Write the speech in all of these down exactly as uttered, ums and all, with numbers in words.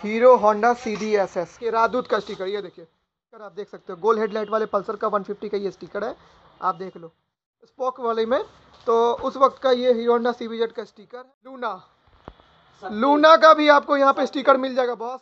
Hero Honda C D S S, ये राजदूत का sticker, ये देखिए स्टिकर आप देख सकते हो। गोल हेडलाइट वाले पल्सर का वन फिफ्टी का ये स्टिकर है, आप देख लो स्पोक वाले में। तो उस वक्त का ये hero Honda C B Z का स्टिकर है। लूना लूना का भी आपको यहाँ पे स्टिकर मिल जाएगा बॉस।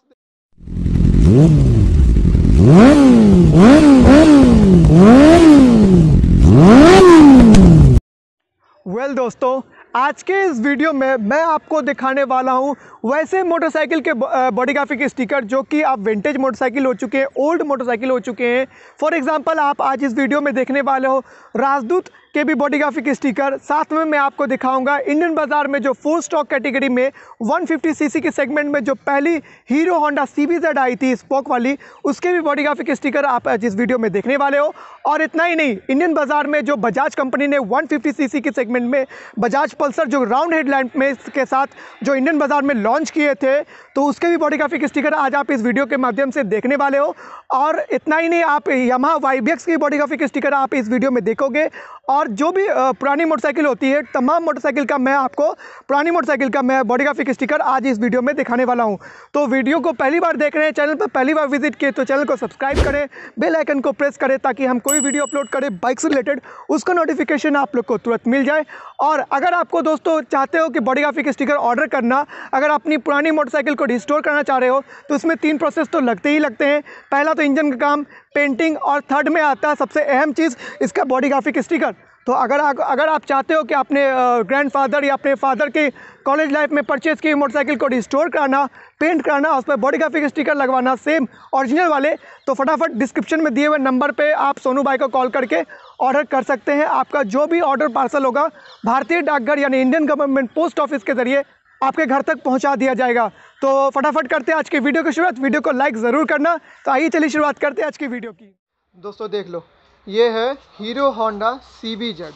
वेल well, दोस्तों, आज के इस वीडियो में मैं आपको दिखाने वाला हूं वैसे मोटरसाइकिल के बॉडी ग्राफिक स्टिकर जो कि आप विंटेज मोटरसाइकिल हो चुके हैं, ओल्ड मोटरसाइकिल हो चुके हैं। फॉर एग्जांपल आप आज इस वीडियो में देखने वाले हो राजदूत के भी बॉडी ग्राफिक स्टिकर। साथ में मैं आपको दिखाऊंगा इंडियन बाजार में जो फोर स्टॉक कैटेगरी में वन फिफ्टी सीसी के सेगमेंट में जो पहली Hero Honda C B Z आई थी स्पोक वाली, उसके भी बॉडी ग्राफिक स्टिकर आप आज इस वीडियो में देखने वाले हो। और इतना ही नहीं, इंडियन बाजार में जो बजाज कंपनी ने वन फिफ्टी सीसी के सेगमेंट में बजाज पल्सर जो राउंड हेडलाइट में के साथ जो इंडियन बाजार में लॉन्च किए थे, तो उसके भी बॉडी ग्राफिक स्टिकर आज आप इस वीडियो के माध्यम से देखने वाले हो। और इतना ही नहीं, आप यामाहा वाई बी एक्स की बॉडी ग्राफिक स्टिकर आप इस वीडियो में देखोगे। और जो भी पुरानी मोटरसाइकिल होती है, तमाम मोटरसाइकिल का मैं आपको पुरानी मोटरसाइकिल का मैं बॉडी ग्राफिक स्टिकर आज इस वीडियो में दिखाने वाला हूं। तो वीडियो को पहली बार देख रहे हैं, चैनल पर पहली बार विजिट किए तो चैनल को सब्सक्राइब करें, बेल आइकन को प्रेस करें ताकि हम कोई वीडियो अपलोड करें बाइक से रिलेटेड उसका नोटिफिकेशन आप लोग को तुरंत मिल जाए। और अगर आपको दोस्तों चाहते हो कि बॉडी ग्राफिक स्टिकर ऑर्डर करना, अगर अपनी पुरानी मोटरसाइकिल को रिस्टोर करना चाह रहे हो तो इसमें तीन प्रोसेस तो लगते ही लगते हैं। पहला तो इंजन का काम, पेंटिंग, और थर्ड में आता है सबसे अहम चीज़ इसका बॉडी ग्राफिक स्टिकर। तो अगर आप अगर आप चाहते हो कि अपने ग्रैंडफादर या अपने फादर के कॉलेज लाइफ में परचेज़ की मोटरसाइकिल को रिस्टोर कराना, पेंट कराना, उस पर बॉडी ग्राफिक स्टिकर लगवाना सेम ओरिजिनल वाले, तो फटाफट डिस्क्रिप्शन में दिए हुए नंबर पे आप सोनू भाई को कॉल करके ऑर्डर कर सकते हैं। आपका जो भी ऑर्डर पार्सल होगा भारतीय डाकघर यानी इंडियन गवर्नमेंट पोस्ट ऑफिस के ज़रिए आपके घर तक पहुंचा दिया जाएगा। तो फटाफट करते हैं आज की वीडियो की शुरुआत। वीडियो को लाइक ज़रूर करना। तो आइए चलिए शुरुआत करते हैं आज की वीडियो की। दोस्तों देख लो, ये है Hero Honda C B Z.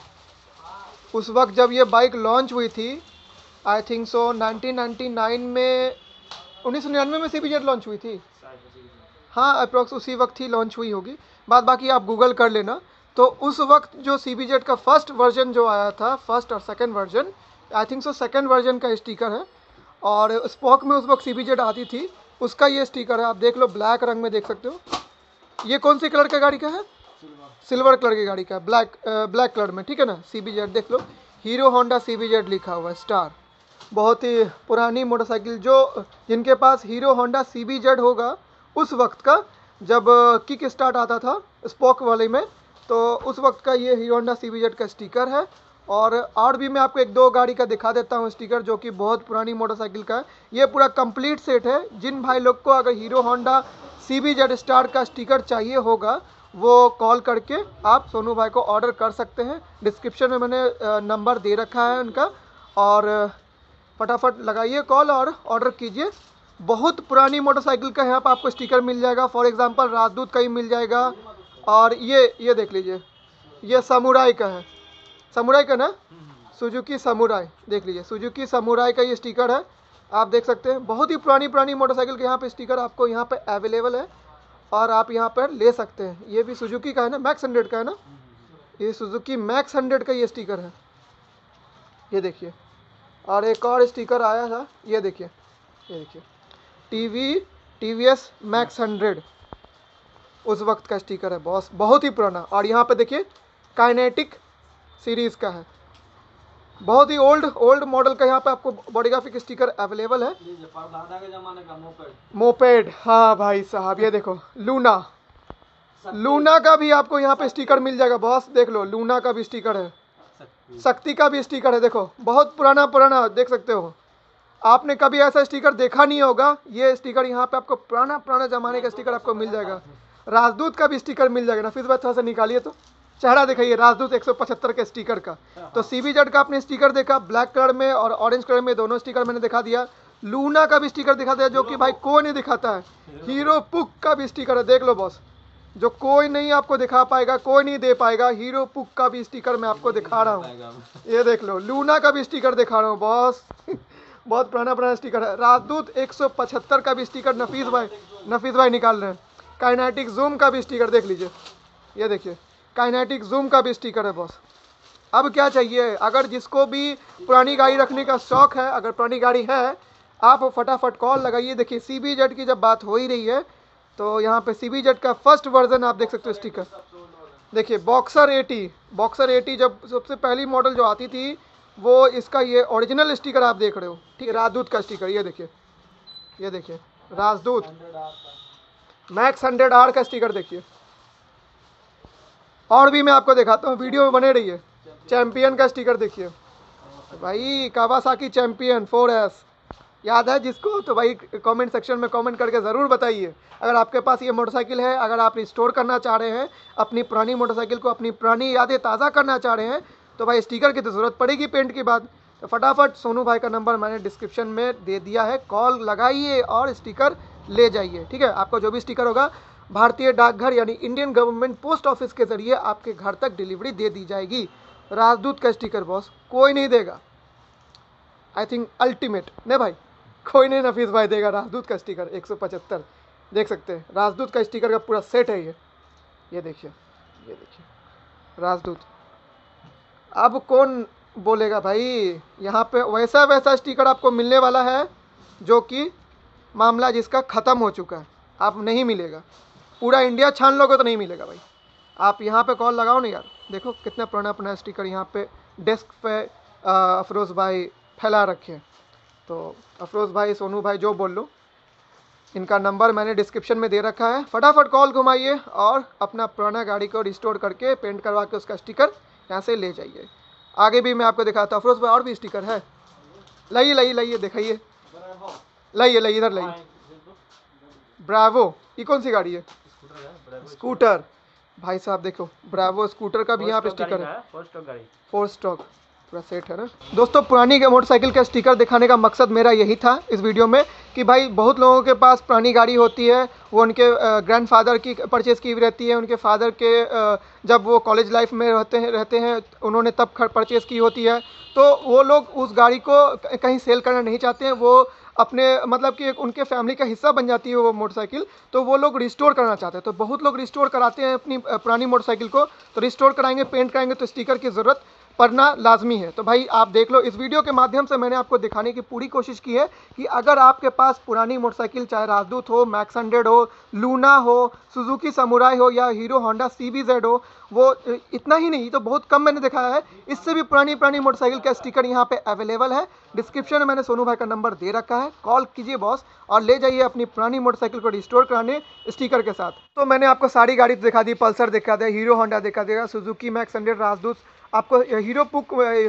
उस वक्त जब ये बाइक लॉन्च हुई थी, I think so nineteen ninety nine में, उन्नीस सौ निन्यानवे में सी बी जेड लॉन्च हुई थी। हाँ, अप्रॉक्स उसी वक्त ही लॉन्च हुई होगी, बाद बाकी आप गूगल कर लेना। तो उस वक्त जो सी बी जेड का फर्स्ट वर्जन जो आया था, फर्स्ट और second version, I think so second version का स्टिकर है। और स्पोक में उस वक्त सी बी जेड आती थी, उसका ये स्टिकर है, आप देख लो, ब्लैक रंग में देख सकते हो। ये कौन सी कलर का गाड़ी का है? सिल्वर कलर की गाड़ी का, ब्लैक ब्लैक कलर में, ठीक है ना। सी बी जेड देख लो, Hero Honda C B Z लिखा हुआ है, स्टार। बहुत ही पुरानी मोटरसाइकिल, जो जिनके पास Hero Honda C B Z होगा उस वक्त का, जब किक स्टार्ट आता था स्पोक वाले में, तो उस वक्त का ये hero Honda C B Z का स्टिकर है। और और भी मैं आपको एक दो गाड़ी का दिखा देता हूँ स्टिकर, जो कि बहुत पुरानी मोटरसाइकिल का है। ये पूरा कंप्लीट सेट है। जिन भाई लोग को अगर Hero Honda C B Z star का स्टिकर चाहिए होगा, वो कॉल करके आप सोनू भाई को ऑर्डर कर सकते हैं। डिस्क्रिप्शन में मैंने नंबर दे रखा है उनका, और फटाफट लगाइए कॉल और ऑर्डर कीजिए। बहुत पुरानी मोटरसाइकिल का यहाँ पर आपको स्टिकर मिल जाएगा। फॉर एग्जांपल राजदूत का ही मिल जाएगा। और ये ये देख लीजिए, ये समुराई का है, समुराई का ना, सुजुकी समुराई, देख लीजिए सुजुकी समुराई का ये स्टिकर है, आप देख सकते हैं। बहुत ही पुरानी पुरानी मोटरसाइकिल के यहाँ पे स्टिकर आपको यहाँ पे अवेलेबल है और आप यहाँ पर ले सकते हैं। ये भी सुजुकी का है ना, मैक्स हंड्रेड का है ना, ये सुजुकी मैक्स हंड्रेड का ये स्टिकर है, ये देखिए। और एक और स्टिकर आया था, ये देखिए, ये देखिए टी वी टी वी एस मैक्स हंड्रेड, उस वक्त का स्टिकर है बॉस, बहुत ही पुराना। और यहाँ पे देखिए काइनेटिक सीरीज़ का है, बहुत ही ओल्ड ओल्ड मॉडल का यहाँ पे आपको बॉडी ग्राफिक स्टिकर अवेलेबल है। के जमाने का मोपेड मोपेड, हाँ भाई साहब, ये देखो लूना, लूना का भी आपको यहाँ पे स्टिकर मिल जाएगा बॉस। देख लो, लूना का भी स्टिकर है, शक्ति का भी स्टिकर है। देखो बहुत पुराना पुराना, देख सकते हो। आपने कभी ऐसा स्टिकर देखा नहीं होगा, ये स्टिकर यहाँ पे आपको पुराना पुराना जमाने का स्टिकर आपको मिल जाएगा। राजदूत का भी स्टिकर मिल जाएगा। नफीस भाई थोड़ा सा निकालिए तो, चेहरा दिखाइए राजदूत एक सौ पचहत्तर के स्टिकर का। तो सी बी जेड का आपने स्टिकर देखा, ब्लैक कलर में और ऑरेंज कलर में, दोनों स्टिकर मैंने दिखा दिया। लूना का भी स्टिकर दिखा दिया, जो कि भाई कोई नहीं दिखाता है। हीरो पुक का भी स्टिकर है, देख लो बॉस, जो कोई नहीं आपको दिखा पाएगा, कोई नहीं दे पाएगा। हीरो पुक का भी स्टिकर मैं आपको दिखा रहा हूँ, ये देख लो। लूना का भी स्टिकर दिखा रहा हूँ बॉस, बहुत पुराना पुराना स्टिकर है। राजदूत एक सौ पचहत्तर का भी स्टिकर नफीस भाई नफीस भाई निकाल रहे हैं। काइनेटिक जूम का भी स्टिकर देख लीजिए, ये देखिए काइनेटिक जूम का भी स्टिकर है बॉस। अब क्या चाहिए, अगर जिसको भी पुरानी गाड़ी रखने का शौक है, अगर पुरानी गाड़ी है आप फटाफट कॉल लगाइए। देखिए सी बी जेड की जब बात हो ही रही है तो यहाँ पे सी बी जेड का फर्स्ट वर्जन आप देख सकते हो स्टिकर। देखिए बॉक्सर एटी, बॉक्सर एटी जब सबसे पहली मॉडल जो आती थी वो इसका ये ओरिजिनल स्टिकर आप देख रहे हो, ठीक है, राजदूत का स्टिकर। ये देखिए, ये देखिए राजदूत मैक्स हंड्रेड आर का स्टिकर देखिए। और भी मैं आपको दिखाता हूँ, वीडियो में बने रहिए। चैंपियन का स्टिकर देखिए भाई, कावासाकी चैंपियन फोर एस, याद है जिसको तो भाई कमेंट सेक्शन में कमेंट करके ज़रूर बताइए। अगर आपके पास ये मोटरसाइकिल है, अगर आप रिस्टोर करना चाह रहे हैं अपनी पुरानी मोटरसाइकिल को, अपनी पुरानी यादें ताज़ा करना चाह रहे हैं, तो भाई स्टिकर की तो ज़रूरत पड़ेगी पेंट के बाद। तो फटाफट सोनू भाई का नंबर मैंने डिस्क्रिप्शन में दे दिया है, कॉल लगाइए और स्टिकर ले जाइए, ठीक है। आपका जो भी स्टिकर होगा भारतीय डाकघर यानी इंडियन गवर्नमेंट पोस्ट ऑफिस के ज़रिए आपके घर तक डिलीवरी दे दी जाएगी। राजदूत का स्टिकर बॉस कोई नहीं देगा, आई थिंक अल्टीमेट नहीं भाई, कोई नहीं, नफीस भाई देगा राजदूत का स्टिकर एक सौ पचहत्तर। देख सकते हैं राजदूत का स्टिकर का पूरा सेट है ये ये देखिए, ये देखिए राजदूत। अब कौन बोलेगा भाई, यहाँ पे वैसा वैसा स्टिकर आपको मिलने वाला है जो कि मामला जिसका ख़त्म हो चुका है, आप नहीं मिलेगा। पूरा इंडिया छान लोगे तो नहीं मिलेगा भाई। आप यहाँ पे कॉल लगाओ ना यार, देखो कितना पुराना पुराना स्टिकर यहाँ पे डेस्क पे अफरोज़ भाई फैला रखे हैं। तो अफरोज़ भाई, सोनू भाई, जो बोल लो, इनका नंबर मैंने डिस्क्रिप्शन में दे रखा है। फटाफट कॉल घुमाइए और अपना पुराना गाड़ी को रिस्टोर करके पेंट करवा के उसका स्टिकर यहाँ से ले जाइए। आगे भी मैं आपको दिखाता हूँ अफरोज़ भाई, और भी स्टिकर है, लाइए लाइए लाइए दिखाइए, लाइए लाइए इधर लाइए। ब्रावो, ये कौन सी गाड़ी है? स्कूटर भाई साहब, देखो ब्रावो स्कूटर का भी यहाँ पे स्टिकर है, फोर स्टॉक पूरा सेट है ना। दोस्तों पुरानी मोटरसाइकिल का स्टिकर दिखाने का मकसद मेरा यही था इस वीडियो में कि भाई बहुत लोगों के पास पुरानी गाड़ी होती है, वो उनके ग्रैंडफादर की परचेज़ की हुई रहती है, उनके फादर के जब वो कॉलेज लाइफ में रहते हैं रहते हैं उन्होंने तब परचेज़ की होती है। तो वो लोग उस गाड़ी को कहीं सेल करना नहीं चाहते हैं, वो अपने मतलब कि एक उनके फैमिली का हिस्सा बन जाती है वो मोटरसाइकिल, तो वो लोग रिस्टोर करना चाहते हैं। तो बहुत लोग रिस्टोर कराते हैं अपनी पुरानी मोटरसाइकिल को, तो रिस्टोर कराएंगे, पेंट कराएंगे तो स्टिकर की ज़रूरत पढ़ना लाजमी है। तो भाई आप देख लो, इस वीडियो के माध्यम से मैंने आपको दिखाने की पूरी कोशिश की है कि अगर आपके पास पुरानी मोटरसाइकिल, चाहे राजदूत हो, मैक्स हंड्रेड हो, लूना हो, सुजुकी समुराई हो या Hero Honda C B Z हो, वो इतना ही नहीं तो बहुत कम मैंने दिखाया है, इससे भी पुरानी पुरानी मोटरसाइकिल का स्टिकर यहाँ पे अवेलेबल है। डिस्क्रिप्शन में मैंने सोनू भाई का नंबर दे रखा है, कॉल कीजिए बॉस और ले जाइए अपनी पुरानी मोटरसाइकिल को रिस्टोर कराने स्टिकर के साथ। तो मैंने आपको सारी गाड़ी दिखा दी, पल्सर दिखा दिया, हीरो होंडा दिखा दिया, सुजुकी मैक्स हंड्रेड, राजदूत, आपको हीरो पुक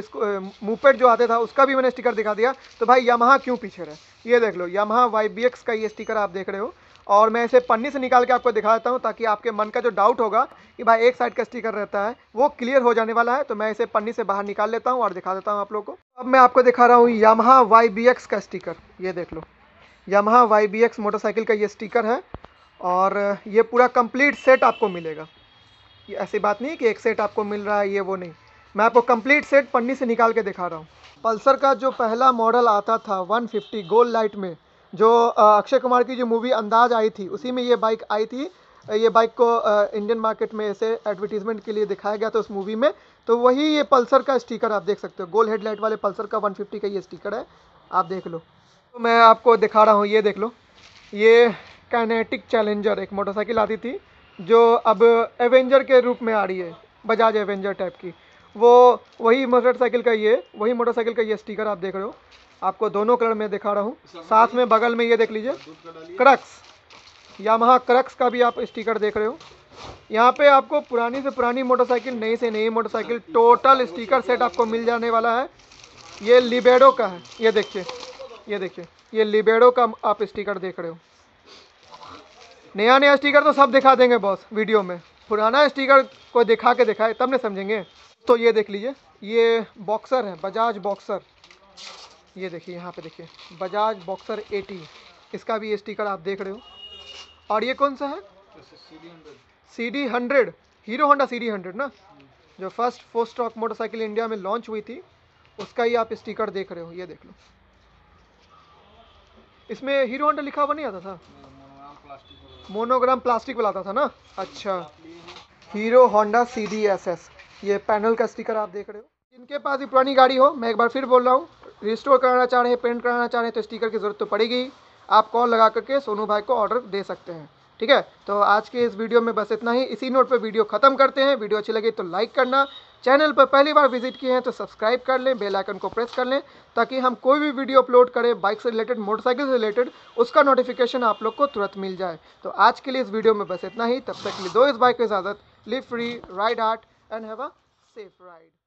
मूपेड जो आता था उसका भी मैंने स्टिकर दिखा दिया। तो भाई यामाहा क्यों पीछे रहे, ये देख लो यामाहा वाई बी एक्स का ये स्टिकर आप देख रहे हो, और मैं इसे पन्नी से निकाल के आपको दिखा देता हूँ ताकि आपके मन का जो डाउट होगा कि भाई एक साइड का स्टिकर रहता है वो क्लियर हो जाने वाला है। तो मैं इसे पन्नी से बाहर निकाल लेता हूँ और दिखा देता हूँ आप लोगों को। अब मैं आपको दिखा रहा हूँ यामाहा वाई बी एक्स का स्टिकर, ये देख लो Yamaha Y B X motorcycle का ये स्टिकर है और ये पूरा कंप्लीट सेट आपको मिलेगा। ये ऐसी बात नहीं कि एक सेट आपको मिल रहा है ये वो नहीं, मैं आपको कंप्लीट सेट पन्नी से निकाल के दिखा रहा हूँ। पल्सर का जो पहला मॉडल आता था वन फिफ्टी गोल्ड लाइट में, जो अक्षय कुमार की जो मूवी अंदाज आई थी उसी में ये बाइक आई थी। ये बाइक को इंडियन मार्केट में ऐसे एडवर्टीजमेंट के लिए दिखाया गया था उस मूवी में, तो वही ये पल्सर का स्टिकर आप देख सकते हो, गोल्ड हेडलाइट वाले पल्सर का वन फिफ्टी का ये स्टिकर है, आप देख लो। तो मैं आपको दिखा रहा हूँ, ये देख लो, ये काइनेटिक चैलेंजर एक मोटरसाइकिल आती थी जो अब एवेंजर के रूप में आ रही है, बजाज एवेंजर टाइप की, वो वही मोटरसाइकिल का ये वही मोटरसाइकिल का ये स्टिकर आप देख रहे हो। आपको दोनों कलर में दिखा रहा हूँ, साथ में बगल में ये देख लीजिए क्रक्स, यामाहा क्रक्स का भी आप स्टिकर देख रहे हो। यहाँ पे आपको पुरानी से पुरानी मोटरसाइकिल, नई से नई मोटरसाइकिल, टोटल स्टिकर सेट आपको मिल जाने वाला है। ये लिबेडो का है, ये देखिए ये देखिए ये लिबेडो का आप स्टिकर देख रहे हो। नया नया स्टिकर तो सब दिखा देंगे बॉस वीडियो में, पुराना स्टिकर को दिखा के दिखाए तब न समझेंगे। तो ये देख लीजिए, ये बॉक्सर है, बजाज बॉक्सर, ये देखिए यहाँ पे देखिए बजाज बॉक्सर एटी, इसका भी स्टिकर आप देख रहे हो। और ये कौन सा है? C D hundred, Hero Honda C D hundred ना, जो first four stroke motorcycle India में लॉन्च हुई थी, उसका ही आप स्टिकर देख रहे हो। ये देख लो, इसमें हीरो होंडा लिखा हुआ नहीं आता था, मोनोग्राम प्लास्टिक वाला आता था ना। अच्छा, Hero Honda C D S S, ये पैनल का स्टिकर आप देख रहे हो। जिनके पास भी पुरानी गाड़ी हो, मैं एक बार फिर बोल रहा हूँ, रिस्टोर कराना चाह रहे हैं, पेंट कराना चाह रहे हैं तो स्टिकर की ज़रूरत तो पड़ेगी। आप कॉल लगा करके सोनू भाई को ऑर्डर दे सकते हैं। ठीक है, तो आज के इस वीडियो में बस इतना ही। इसी नोट पे वीडियो ख़त्म करते हैं। वीडियो अच्छी लगी तो लाइक करना, चैनल पर पहली बार विजिट किए हैं तो सब्सक्राइब कर लें, बेल आइकन को प्रेस कर लें, ताकि हम कोई भी वीडियो अपलोड करें बाइक से रिलेटेड, मोटरसाइकिल से रिलेटेड, उसका नोटिफिकेशन आप लोग को तुरंत मिल जाए। तो आज के लिए इस वीडियो में बस इतना ही। तब तक के लिए दो इस बाइक को इजाज़त। Live free, ride hard and have a safe ride.